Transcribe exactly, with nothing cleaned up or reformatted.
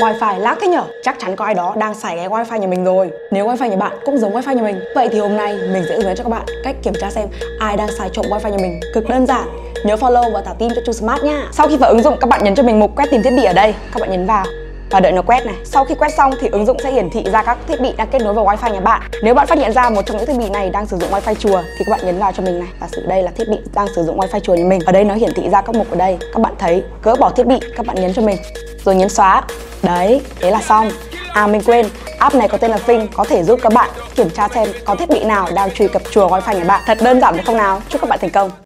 Wi-Fi lag thế nhở? Chắc chắn có ai đó đang xài cái wifi nhà mình rồi. Nếu wifi nhà bạn cũng giống wifi nhà mình, vậy thì hôm nay mình sẽ hướng dẫn cho các bạn cách kiểm tra xem ai đang xài trộm wifi nhà mình. Cực đơn giản. Nhớ follow và thả tim cho True Smart nha. Sau khi vào ứng dụng, các bạn nhấn cho mình mục quét tìm thiết bị ở đây. Các bạn nhấn vào và đợi nó quét này. Sau khi quét xong thì ứng dụng sẽ hiển thị ra các thiết bị đang kết nối vào wifi nhà bạn. Nếu bạn phát hiện ra một trong những thiết bị này đang sử dụng wifi chùa thì các bạn nhấn vào cho mình này. Và sử đây là thiết bị đang sử dụng wifi chùa nhà mình. Ở đây nó hiển thị ra các mục ở đây. Các bạn thấy gỡ bỏ thiết bị, các bạn nhấn cho mình rồi nhấn xóa. Đấy, thế là xong. À mình quên, app này có tên là Fing, có thể giúp các bạn kiểm tra xem có thiết bị nào đang truy cập chùa wifi nhà bạn. Thật đơn giản phải không nào? Chúc các bạn thành công.